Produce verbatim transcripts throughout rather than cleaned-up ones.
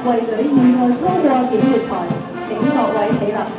卫隊意外操過檢閱台，請各位起立。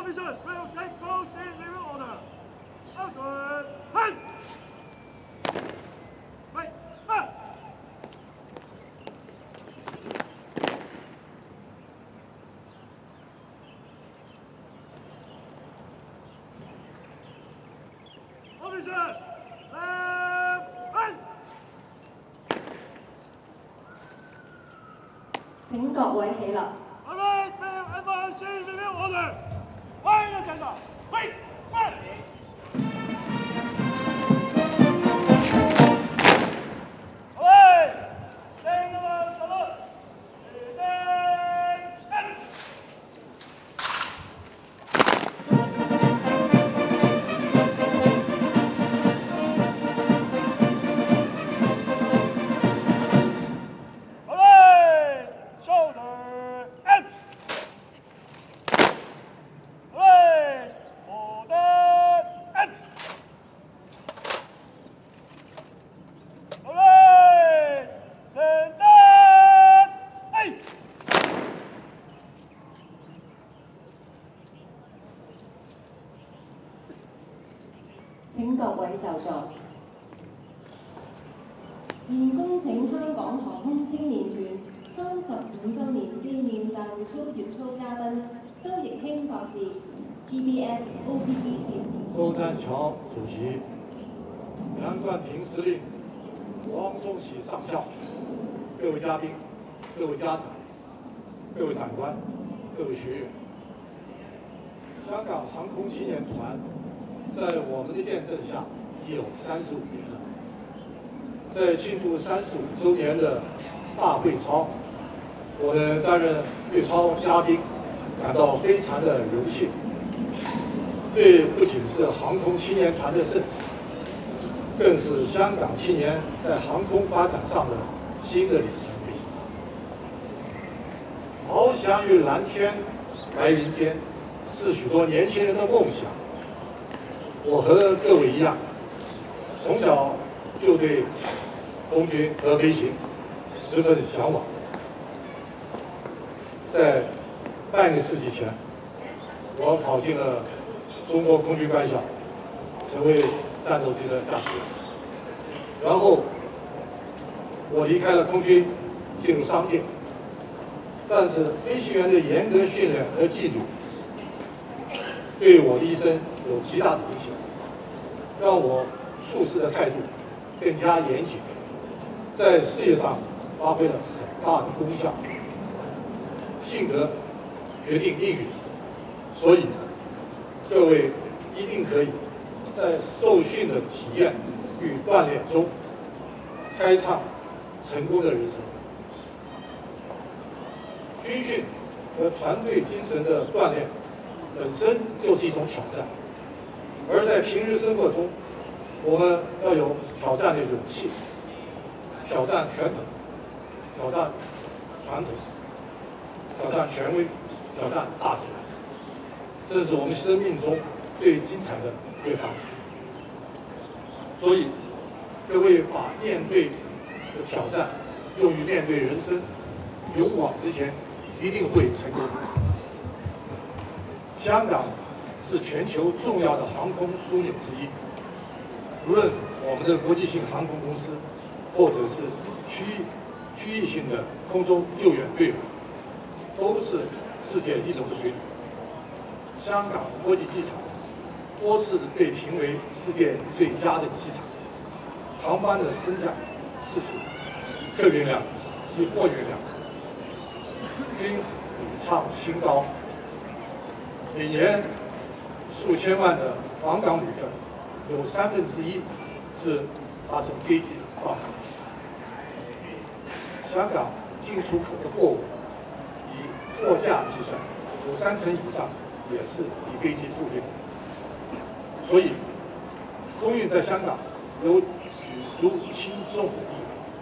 Officers, will take post in living order. Outward, hand! Right, back! Officers, left, hand! 請各位起立。 All right, will advance in living order. Fire the center. Wait, fire! 請各位就座。現恭請香港航空青年團三十五週年紀念大會操月操嘉賓周奕興博士 ，G B S O P B 致辭。 周占桥主席、梁冠廷司令、王宗喜上校、各位嘉宾、各位家长、各位长官、各位学员，香港航空青年团。 在我们的见证下，已有三十五年了。在庆祝三十五周年的大会操，我呢担任会操嘉宾，感到非常的荣幸。这不仅是航空青年团的盛事，更是香港青年在航空发展上的新的里程碑。翱翔于蓝天白云间，是许多年轻人的梦想。 我和各位一样，从小就对空军和飞行十分向往。在半个世纪前，我考进了中国空军官校，成为战斗机的驾驶员。然后，我离开了空军，进入商界。但是，飞行员的严格训练和纪律，对我的一生有极大的影响。 让我处事的态度更加严谨，在事业上发挥了很大的功效。性格决定命运，所以各位一定可以在受训的体验与锻炼中开创成功的人生。军训和团队精神的锻炼本身就是一种挑战。 而在平日生活中，我们要有挑战的勇气，挑战传统，挑战传统，挑战权威，挑战大自然，这是我们生命中最精彩的一个场景。所以，各位把面对的挑战用于面对人生，勇往直前，一定会成功。香港。 是全球重要的航空枢纽之一。无论我们的国际性航空公司，或者是区域区域性的空中救援队伍，都是世界一流的水准。香港国际机场多次被评为世界最佳的机场，航班的升降次数、客运量及货运量均屡创新高，每年。 数千万的访港旅客，有三分之一是搭乘飞机访港。香港进出口的货物，以货价计算，有三成以上也是以飞机付运。所以，空运在香港有举足轻重的地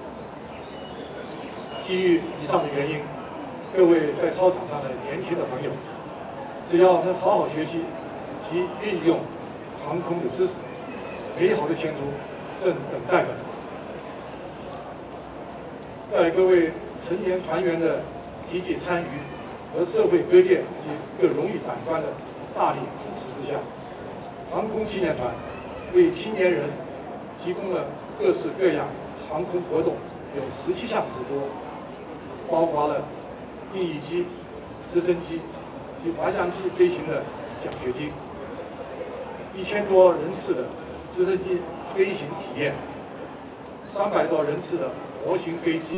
位。基于以上的原因，各位在操场上的年轻的朋友，只要能好好学习。 及运用航空的知识，美好的前途正等待着你。在各位成年团员的积极参与和社会各界及各荣誉长官的大力支持之下，航空青年团为青年人提供了各式各样航空活动，有十七项直播，包括了定翼机、直升机及滑翔机飞行的奖学金，一千多人次的直升机飞行体验，三百多人次的模型飞机。